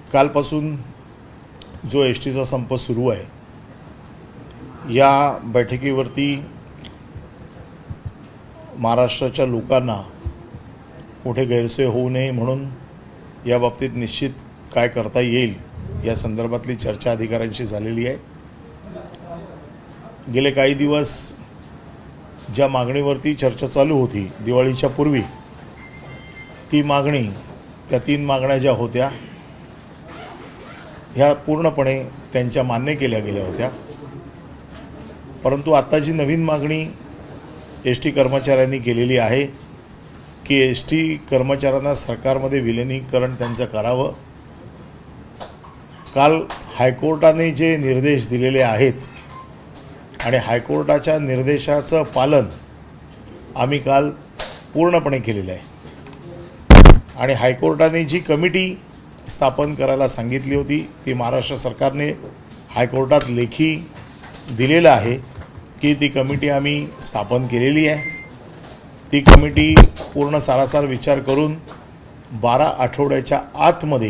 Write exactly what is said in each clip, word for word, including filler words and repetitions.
कालपासून जो एस टीचा संप सुरू आहे, या बैठकीवरती महाराष्ट्राच्या लोकांना कुठे गैरसोय होऊ नये म्हणून या बाबतीत निश्चित काय करता येईल या संदर्भातली चर्चा अधिकाऱ्यांशी झालेली आहे। गेले काही दिवस ज्या मागणीवरती चर्चा चालू होती दिवाळीच्या पूर्वी, ती मागणी, त्या तीन मागण्या ज्या होत्या ह्या पूर्णपणे त्यांच्या मान्य केल्या गेल्या होत्या। परंतु आता जी नवीन मागणी एस टी कर्मचाऱ्यांनी केलेली आहे की एस टी कर्मचाऱ्यांना सरकारमध्ये विलीनीकरण त्यांचं करावं। काल हायकोर्टाने जे निर्देश दिलेले आहेत आणि हायकोर्टाच्या निर्देशाचं पालन आम्ही काल पूर्णपणे केलेलं आहे आणि हायकोर्टाने जी कमिटी स्थापन करायला सांगितली होती ती महाराष्ट्र सरकारने हायकोर्टात लेखी दिलेलं आहे की ती कमिटी आम्ही स्थापन केलेली आहे। ती कमिटी पूर्ण सारासार विचार करून बारा आठवड्याच्या आतमध्ये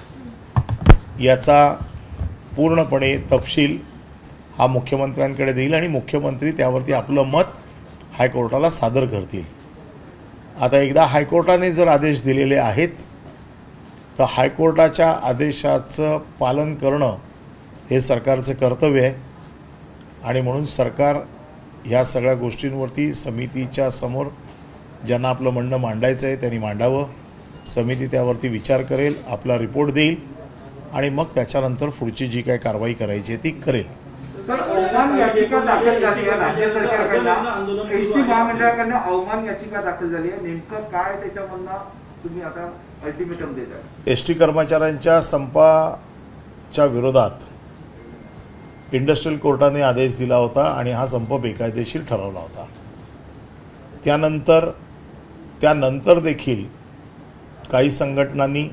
याचा पूर्णपणे तपशील हा मुख्यमंत्र्यांकडे देईल आणि मुख्यमंत्री त्यावरती आपलं मत हायकोर्टाला सादर करतील। आता एकदा हायकोर्टाने जर आदेश दिलेले आहेत तर हायकोर्टाच्या आदेशाचं पालन करणं हे सरकारचं कर्तव्य आहे आणि म्हणून सरकार ह्या सगळ्या गोष्टींवरती समितीच्या समोर ज्यांना आपलं म्हणणं मांडायचं आहे त्यांनी मांडावं। समिती त्यावरती विचार करेल, आपला रिपोर्ट देईल आणि मग त्याच्यानंतर पुढची जी काही कारवाई करायची आहे ती करेल। अवमान याचिका दाखल झाली आहे राज्य सरकारकडून, एस टी महामंडळाकडून अवमान याचिका दाखल झाली आहे, नेमकं काय त्याच्यामधनं तुम्ही आता अल्टिमेटम देत आहे? एस टी कर्मचाऱ्यांच्या संपाच्या विरोधात इंडस्ट्रियल कोर्टाने आदेश दिला होता आणि हा संप बेकायदेशीर ठरवला होता। त्यानंतर त्यानंतर देखील काही संघटनांनी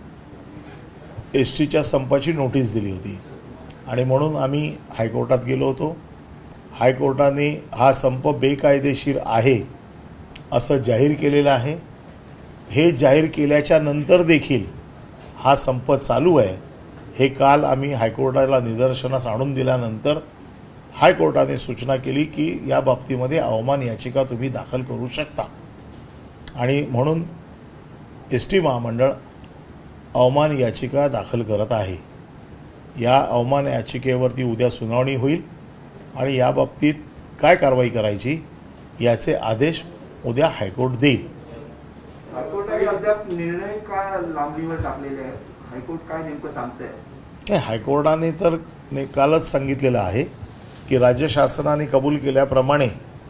एस टीच्या संपाची नोटीस दिली होती आणि म्हणून आम्ही हायकोर्टात गेलो होतो। हायकोर्टाने हा संप बेकायदेशीर आहे असं जाहीर केलेलं आहे। हे जाहीर केल्याच्या नंतर देखील हा संप चालू आहे हे काल आम्ही हायकोर्टाला निदर्शनास आणून दिल्यानंतर हायकोर्टाने सूचना केली की या बाबतीमध्ये अवमान याचिका तुम्ही दाखल करू शकता आणि म्हणून एस टी महामंडळ अवमान याचिका दाखल करत आहे। या अवमान याचिकेवरती उद्या सुनावणी होईल आणि या बाबतीत काय कारवाई करायची याचे आदेश उद्या हायकोर्ट देईल। हायकोर्टाने अद्याप निर्णय काय लांबणीवर टाकलेले आहे? हायकोर्ट काय नेमकं सांगतंय? नाही, हायकोर्टाने तर कालच सांगितलेलं आहे की राज्य शासनाने कबूल केल्याप्रमाणे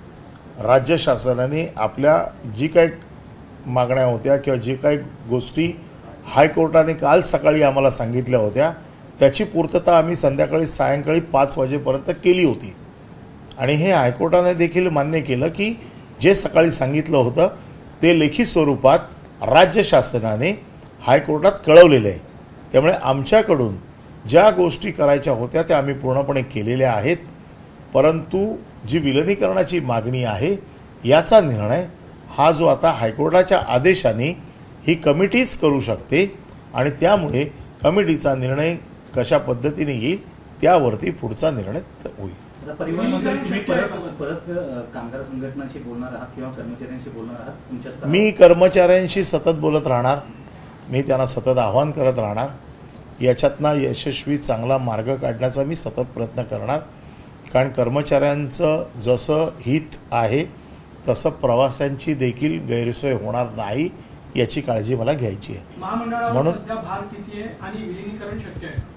राज्य शासनाने आपल्या जी काही मागण्या होत्या किंवा जी काही गोष्टी हायकोर्टाने काल सकाळी आम्हाला सांगितल्या होत्या त्याची पूर्तता आम्ही संध्याकाळी सायंकाळी पाच वाजेपर्यंत केली होती आणि हे हायकोर्टाने देखील मान्य केलं की जे सकाळी सांगितलं होतं ते लेखी स्वरूपात राज्य शासनाने हायकोर्टात कळवलेलं आहे। त्यामुळे आमच्याकडून ज्या गोष्टी करायच्या होत्या त्या आम्ही पूर्णपणे केलेल्या आहेत, परंतु जी विलीनीकरणाची मागणी आहे याचा निर्णय हा जो आता हायकोर्टाच्या आदेशाने ही कमिटीच करू शकते आणि त्यामुळे कमिटीचा निर्णय कशा पद्धतीने येईल त्यावरती पुढचा निर्णय होईल। परिवहन मंत्री तुम्ही परत परत कामगार संघटनांशी बोलणार आहात किंवा कर्मचाऱ्यांशी बोलणार आहात? तुमच्या मी कर्मचाऱ्यांशी सतत बोलत राहणार, मी त्यांना सतत आव्हान करत राहणार, याच्यातनं यशस्वी चांगला मार्ग काढण्याचा मी सतत प्रयत्न करणार। कारण कर्मचाऱ्यांचं जसं हित आहे तसं प्रवाशांची देखील गैरसोय होणार नाही याची काळजी मला घ्यायची आहे। म्हणून भार किती आहे आणि विलीनीकरण शक्य आहे?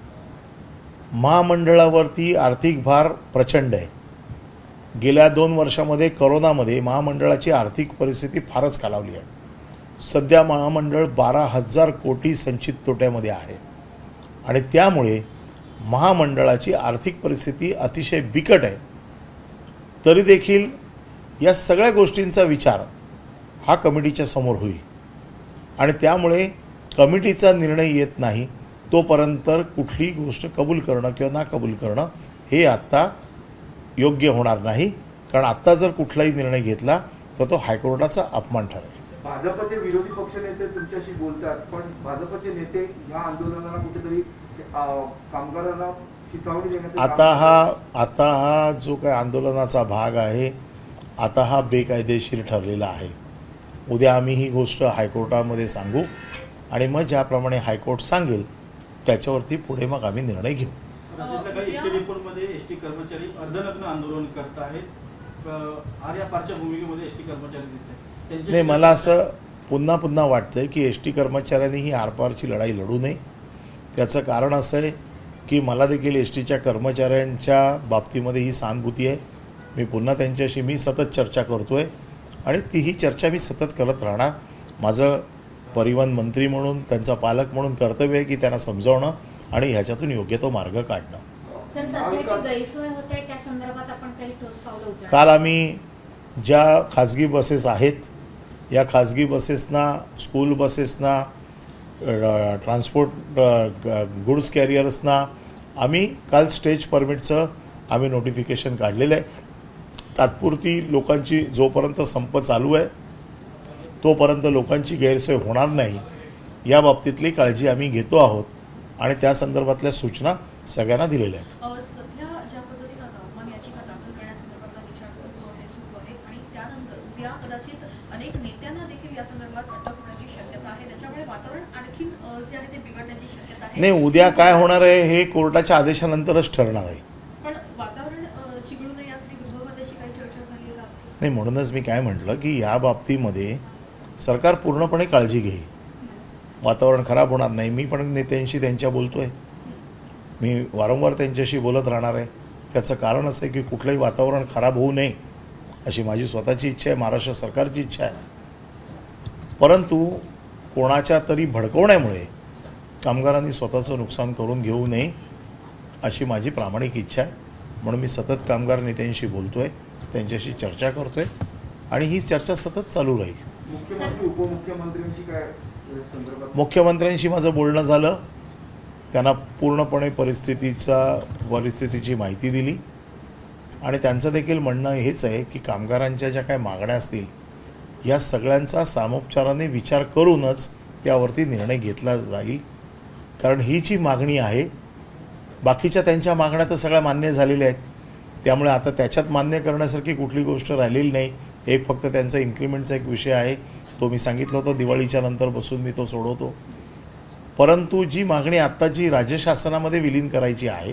महामंडळावरती आर्थिक भार प्रचंड आहे। गेल्या दोन वर्षामध्ये कोरोनामध्ये महामंडळाची आर्थिक परिस्थिती फारच खालावली आहे। सध्या महामंडळ बारा हजार कोटी संचित तोट्यामध्ये आहे आणि त्यामुळे महामंडळाची आर्थिक परिस्थिती अतिशय बिकट आहे। तरी देखील या सगळ्या गोष्टींचा विचार हा कमिटीच्या समोर होईल आणि त्यामुळे कमिटीचा निर्णय येत नाही तोपर्यंत कुठली गोष्ट कबूल करणं किंवा ना कबूल करणं हे आत्ता योग्य होणार नाही। कारण आत्ता जर कुठलाही निर्णय घेतला तर तो हायकोर्टाचा अपमान ठरेल। भाजपचे विरोधी पक्ष नेते तुमच्याशी बोलतात, पण भाजपचे नेते या आंदोलनाला कुठेतरी अं, कामगारांना चिथावणी देण्याचं आता काम हा करतात. आता हा जो काय आंदोलनाचा भाग आहे, आता हा बेकायदेशीर ठरलेला आहे. उद्या आम्ही ही गोष्ट हायकोर्टामध्ये सांगू आणि मग ज्याप्रमाणे हायकोर्ट सांगेल त्याच्यावरती पुढे मग आम्ही निर्णय घेऊ. राज्यातल्या काही एसटी डेपोमध्ये एसटी कर्मचारी अर्धनग्न आंदोलन करत आहेत. आर्या पारच्या भूमिकेमध्ये एसटी कर्मचारी दिसत आहेत. नाही, मला असं पुन्हा पुन्हा वाटतं की एस टी कर्मचाऱ्यांनी ही आरपारची लढाई लढू नये. त्याचं कारण असं आहे की मला देखील एस टीच्या कर्मचाऱ्यांच्या बाबतीमध्ये ही सहानुभूती आहे. मी पुन्हा त्यांच्याशी मी सतत चर्चा करतो आहे आणि ती ही चर्चा मी सतत करत राहणार. माझं परिवहन मंत्री म्हणून, त्यांचा पालक म्हणून कर्तव्य आहे की त्यांना समजावणं आणि ह्याच्यातून योग्य तो मार्ग काढणं. सर, सध्याची गैरसोय होते त्या संदर्भात आपण काही ठोस पावलं उचलणार? काल आम्ही ज्या खाजगी बसेस आहेत, या खाजगी बसेसना, स्कूल बसेसना, ट्रान्सपोर्ट गुड्स कॅरियर्सना आम्ही काल स्टेज परमिटचं आम्ही नोटिफिकेशन काढलेलं आहे. तात्पुरती लोकांची जोपर्यंत संप चालू आहे तोपर्यंत लोकांची गैरसोय होणार नाही या बाबतीतली काळजी आम्ही घेतो आहोत आणि त्या संदर्भातल्या सूचना सगळ्यांना दिलेल्या आहेत. अ, सध्या ज्या पद्धतीनं आता अवमान याचिका दाखल करण्यासंदर्भातला विचार जो आहे सुरू आहे आणि त्यानंतर उद्या कदाचित अनेक नेत्यांना देखील या संदर्भात अटक होण्याची शक्यता आहे. त्याच्यामुळे वातावरण आणखीन अ, जे आहे ते बिघडण्याची शक्यता आहे. नाही, उद्या काय होणार आहे हे कोर्टाच्या आदेशानंतरच ठरणार आहे. पण वातावरण अ, चिघळू नये यासाठी गृहमध्ये अशी काही चर्चा झाली आहे का? नाही, म्हणूनच मी काय म्हटलं की या बाबतीमध्ये सरकार पूर्णपणे काळजी घेईल. वातावरण खराब होणार नाही. मी पण नेत्यांशी त्यांच्या बोलतो आहे, मी वारंवार त्यांच्याशी बोलत राहणार आहे. त्याचं कारण असं आहे की कुठलंही वातावरण खराब होऊ नये अशी माझी स्वतःची इच्छा आहे, महाराष्ट्र सरकारची इच्छा आहे. परंतु कोणाच्या तरी भडकवण्यामुळे कामगारांनी स्वतःचं नुकसान करून घेऊ नये अशी माझी प्रामाणिक इच्छा आहे. म्हणून मी सतत कामगार नेत्यांशी बोलतो आहे, त्यांच्याशी चर्चा करतो आहे आणि ही चर्चा सतत चालू राहील. मुख्यमंत्री उपमुख्यमंत्र्यांशी काय संदर्भात? मुख्यमंत्र्यांशी माझं बोलणं झालं, त्यांना पूर्णपणे परिस्थितीचा परिस्थितीची माहिती दिली आणि त्यांचं देखील म्हणणं हेच आहे की कामगारांच्या ज्या काय मागण्या असतील या सगळ्यांचा सामोपचाराने विचार करूनच त्यावरती निर्णय घेतला जाईल. कारण ही जी मागणी आहे, बाकीच्या त्यांच्या मागण्या तर सगळ्या मान्य झालेल्या आहेत, त्यामुळे आता त्याच्यात मान्य करण्यासारखी कुठली गोष्ट राहिलेली नाही. एक फक्त त्यांचा इन्क्रिमेंटचा एक विषय आहे, तो मी सांगितलं होतं दिवाळीच्या नंतर बसून मी तो सोडवतो. परंतु जी मागणी आत्ताची राज्य शासनामध्ये विलीन करायची आहे,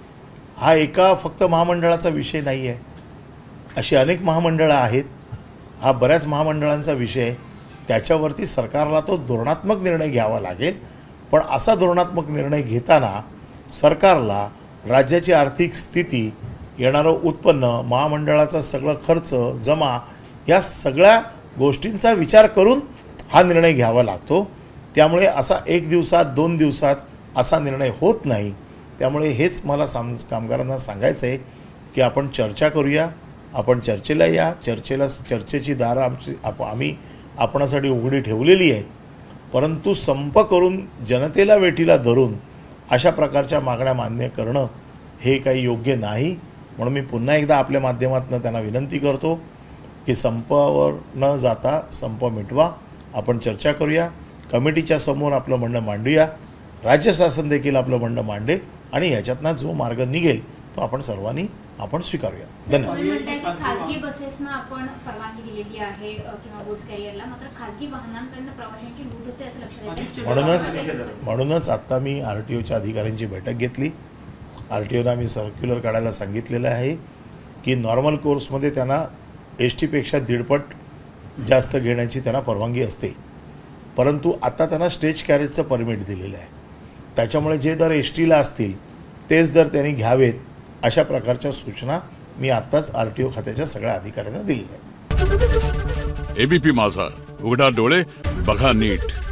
हा एका फक्त महामंडळाचा विषय नाही आहे. अशी अनेक महामंडळं आहेत, हा बऱ्याच महामंडळांचा विषय आहे. त्याच्यावरती सरकारला तो धोरणात्मक निर्णय घ्यावा लागेल. पण असा धोरणात्मक निर्णय घेताना सरकारला राज्याची आर्थिक स्थिती, येणारं उत्पन्न, महामंडळाचा सगळं खर्च जमा या सगळ्या गोष्टींचा विचार करून हा निर्णय घ्यावा लागतो. त्यामुळे असा एक दिवसात दोन दिवसात असा निर्णय होत नाही. त्यामुळे हेच मला साम कामगारांना सांगायचं आहे की आपण चर्चा करूया, आपण चर्चेला या. चर्चेला चर्चेची दारं आमची आप आम्ही आपणासाठी उघडी ठेवलेली आहेत. परंतु संप करून जनतेला वेठीला धरून अशा प्रकारच्या मागण्या मान्य करणं हे काही योग्य नाही. म्हणून मी पुन्हा एकदा आपल्या माध्यमातून त्यांना विनंती करतो की संपावर न जाता संप मिटवा, आपण चर्चा करूया, कमिटीच्या समोर आपलं म्हणणं मांडूया, राज्य शासन देखील आपलं म्हणणं मांडेल आणि ह्याच्यातनं जो मार्ग निघेल तो आपण सर्वांनी आपण स्वीकारूया. धन्यवाद. तुम्ही म्हणताय की खासगी बसेसना आपण परवानगी दिलेली आहे अ, किंवा गुड्स कॅरियरला, मात्र खासगी वाहनांकडून प्रवाशांची लूट होते असं लक्षात येतं. म्हणूनच म्हणूनच आत्ता मी आर टी ओच्या अधिकाऱ्यांची बैठक घेतली. आर टी ओला मी सर्क्युलर काढायला सांगितलेलं आहे की नॉर्मल कोर्समध्ये त्यांना एस टीपेक्षा दीडपट जास्त घेण्याची त्यांना परवानगी असते. परंतु आता त्यांना स्टेज कॅरेजचं परमिट दिलेलं आहे. त्याच्यामुळे जे दर एस टीला असतील तेच दर त्यांनी घ्यावेत अशा प्रकारच्या सूचना मी आत्ताच आर टी ओ खात्याच्या सगळ्या अधिकाऱ्यांना दिलेल्या आहेत. एबीपी माझा, उघडा डोळे बघा नीट.